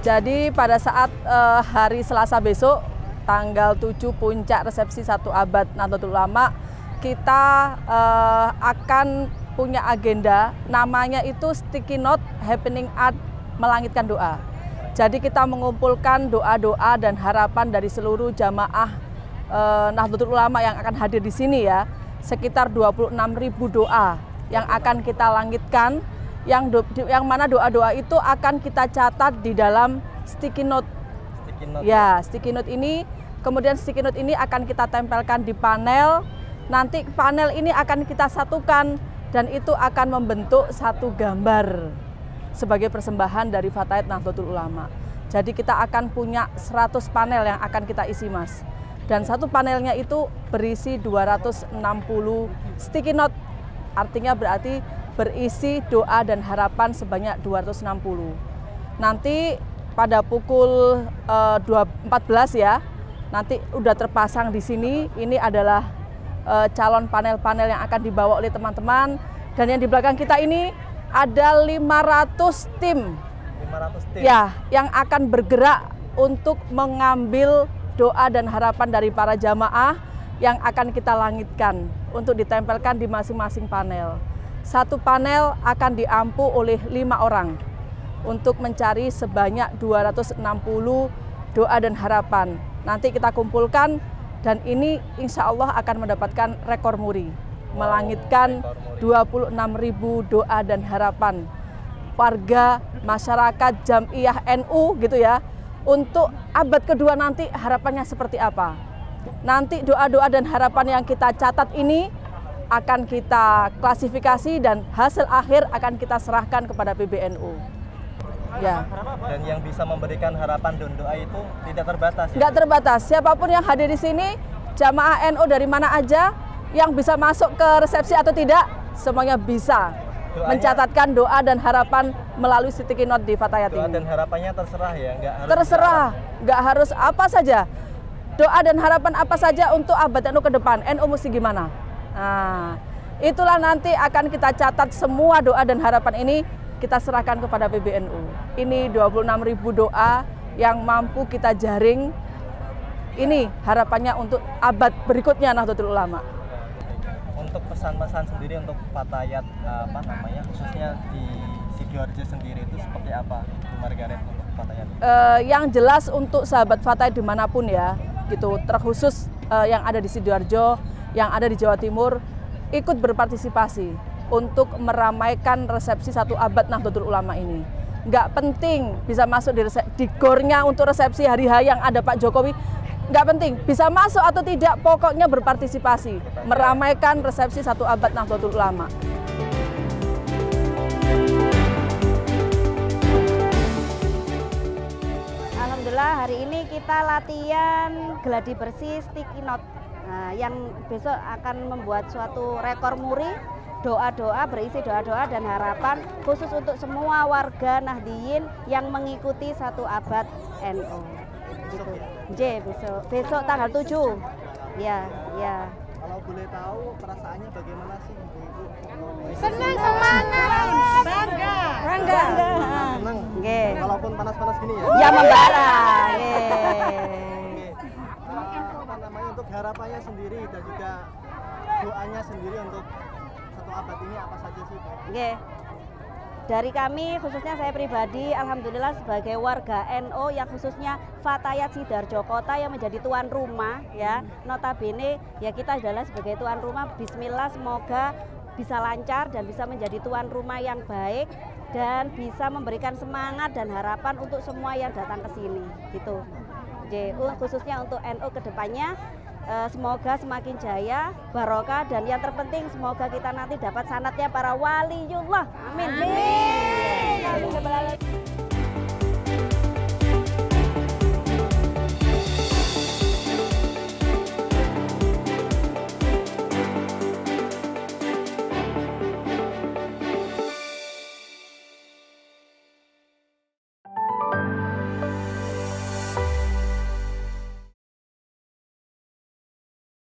Jadi pada saat hari Selasa besok, tanggal 7 puncak resepsi 1 abad Nahdlatul Ulama, kita akan punya agenda, namanya itu Sticky Note Happening Art Melangitkan Doa. Jadi kita mengumpulkan doa-doa dan harapan dari seluruh jamaah Nahdlatul Ulama yang akan hadir di sini ya, sekitar 26.000 doa yang akan kita langitkan, yang mana doa-doa itu akan kita catat di dalam sticky note. Ya, sticky note ini, kemudian sticky note ini akan kita tempelkan di panel. Nanti panel ini akan kita satukan dan itu akan membentuk satu gambar sebagai persembahan dari Fatayat Nahdlatul Ulama. Jadi kita akan punya 100 panel yang akan kita isi, Mas. Dan satu panelnya itu berisi 260 sticky note. Artinya berarti berisi doa dan harapan sebanyak 260. Nanti pada pukul 14 ya, nanti udah terpasang di sini. Ini adalah calon panel-panel yang akan dibawa oleh teman-teman. Dan yang di belakang kita ini ada 500 tim. 500 tim. Ya, yang akan bergerak untuk mengambil doa dan harapan dari para jamaah yang akan kita langitkan untuk ditempelkan di masing-masing panel. Satu panel akan diampu oleh 5 orang untuk mencari sebanyak 260 doa dan harapan. Nanti kita kumpulkan dan ini insya Allah akan mendapatkan rekor muri. Melangitkan 26.000 doa dan harapan warga, masyarakat, Jam'iyah NU gitu ya. Untuk abad kedua nanti harapannya seperti apa? Nanti doa-doa dan harapan yang kita catat ini akan kita klasifikasi dan hasil akhir akan kita serahkan kepada PBNU. Ya. Dan yang bisa memberikan harapan dan doa itu tidak terbatas. Ya? Nggak terbatas. Siapapun yang hadir di sini, jamaah NU dari mana aja, yang bisa masuk ke resepsi atau tidak, semuanya bisa mencatatkan doa dan harapan melalui sticky note di Fatayat ini. Doa dan harapannya terserah ya, nggak harus apa saja. Doa dan harapan apa saja untuk abad NU ke depan, NU mesti gimana? Nah, itulah nanti akan kita catat semua doa dan harapan ini kita serahkan kepada PBNU. Ini 26.000 doa yang mampu kita jaring. Ini harapannya untuk abad berikutnya Nahdlatul Ulama. Untuk pesan-pesan sendiri untuk Fatayat khususnya di Sidoarjo sendiri itu seperti apa, Bu Margaret, untuk Fatayat? Yang jelas untuk sahabat Fatayat dimanapun ya, gitu, terkhusus yang ada di Sidoarjo, yang ada di Jawa Timur, ikut berpartisipasi untuk meramaikan resepsi 1 abad Nahdlatul Ulama ini. Nggak penting bisa masuk di gornya untuk resepsi hari H yang ada Pak Jokowi, nggak penting bisa masuk atau tidak, pokoknya berpartisipasi meramaikan resepsi 1 abad Nahdlatul Ulama. Alhamdulillah hari ini kita latihan gladi bersih sticky note. Nah, yang besok akan membuat suatu rekor muri, doa-doa berisi doa-doa dan harapan khusus untuk semua warga Nahdiyin yang mengikuti 1 abad NU. Gitu. Besok tanggal 7. Ya. Kalau boleh tahu perasaannya bagaimana sih Ibu? Senang, semangat, bangga. Senang. Nggih. Walaupun panas-panas gini ya. Ya membara. Untuk harapannya sendiri dan juga doanya sendiri untuk 1 abad ini apa saja sih, Pak? Nggih. Dari kami, khususnya saya pribadi, alhamdulillah sebagai warga NU yang khususnya Fatayat Sidoarjo Kota yang menjadi tuan rumah ya, notabene ya kita adalah sebagai tuan rumah. Bismillah, semoga bisa lancar dan bisa menjadi tuan rumah yang baik dan bisa memberikan semangat dan harapan untuk semua yang datang ke sini gitu. Khususnya untuk NU kedepannya, semoga semakin jaya, barokah, dan yang terpenting semoga kita nanti dapat sanatnya para waliullah. Amin. Amin.